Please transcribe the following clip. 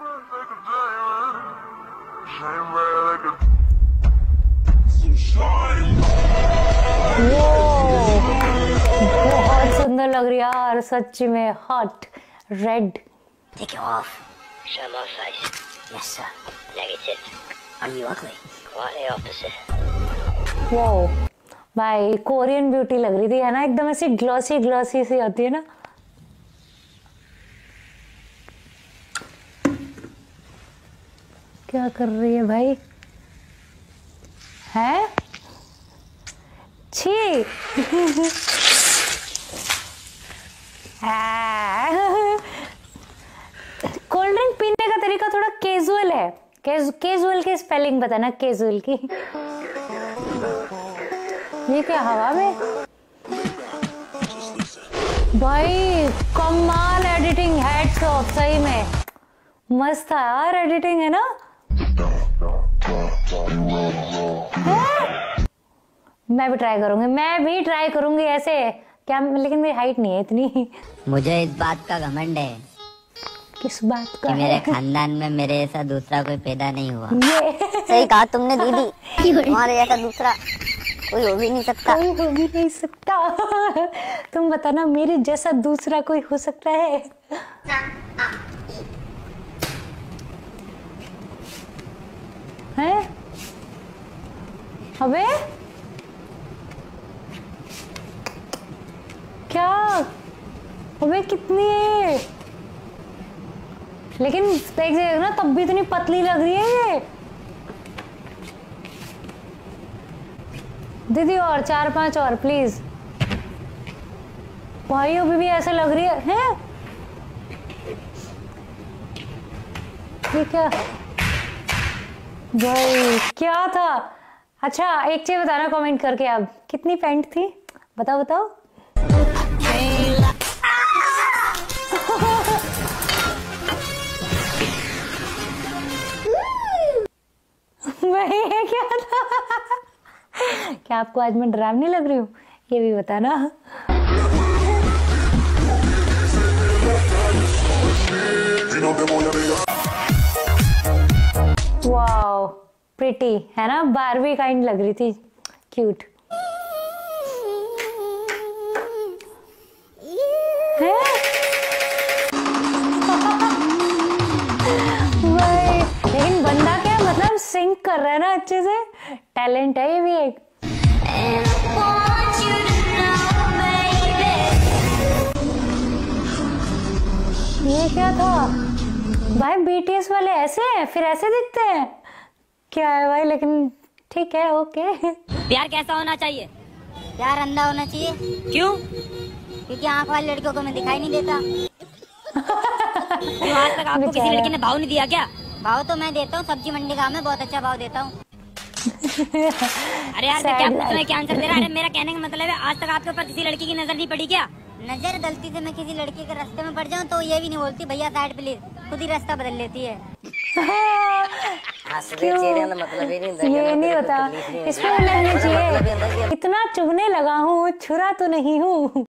बहुत सुंदर लग रही है यार, सच में hot red. Take it off. Show more face. Yes, sir. Negative. Are you ugly? Quite the opposite. वो भाई कोरियन ब्यूटी लग रही थी, है ना, एकदम ऐसी ग्लॉसी ग्लॉसी सी होती है ना। क्या कर रही है भाई? है छी। कोल्ड ड्रिंक पीने का तरीका थोड़ा कैजुअल है। कैजुअल की स्पेलिंग बताना, कैजुअल की। ये क्या हवा में? भाई कमाल एडिटिंग, हैट्स ऑफ, सही में मस्त था यार एडिटिंग, है ना। मैं भी ट्राई करूंगी ऐसे क्या, लेकिन मेरी हाइट नहीं है इतनी। मुझे इस बात का घमंड है। किस बात का? कि मेरे खानदान में मेरे जैसा दूसरा कोई पैदा नहीं हुआ। ये सही कहा तुमने दीदी, तुम्हारे जैसा दूसरा कोई हो भी नहीं सकता। कोई हो भी नहीं सकता। तुम बताना मेरे जैसा दूसरा कोई हो सकता है? हैं? अबे क्या? अबे कितनी है? लेकिन देख ना, तब भी इतनी पतली लग रही है ये। दीदी और 4-5 और प्लीज। भाई अभी भी ऐसे लग रही है, हैं? ठीक है भाई, क्या था? अच्छा एक चीज बताना कमेंट करके, अब कितनी पैंट थी? बताओ बताओ। भाई ये क्या था? क्या आपको आज मैं डरावनी लग रही हूँ? ये भी बताना। वाओ प्रिटी, है ना, बारबी काइंड लग रही थी, क्यूट। है? लेकिन बंदा क्या मतलब सिंक कर रहा है ना अच्छे से, टैलेंट है ये भी एक। ये क्या था भाई? बीटीएस वाले ऐसे हैं, फिर ऐसे दिखते हैं क्या है भाई? लेकिन ठीक है, ओके। प्यार कैसा होना चाहिए? प्यार अंधा होना चाहिए। क्यों? क्योंकि आंख वाली लड़कियों को मैं दिखाई नहीं देता। क्यों, आज तक आपको किसी लड़की ने भाव नहीं दिया क्या? भाव तो मैं देता हूँ, सब्जी मंडी का मैं बहुत अच्छा भाव देता हूँ। अरे यार मैं क्या पूछ रहा हूँ, क्या आंसर दे रहा है? मेरा कहने का मतलब है, आज तक आपके ऊपर किसी लड़की की नजर नहीं पड़ी क्या? नजर गलती से मैं किसी लड़की के रास्ते में पड़ जाऊँ तो ये भी नहीं बोलती भैया साइड प्लीज, खुद ही रास्ता बदल लेती है। मतलब ये नहीं होता, इसमें लगना चाहिए इतना चुभने लगा हूँ, छुरा तो नहीं हूँ।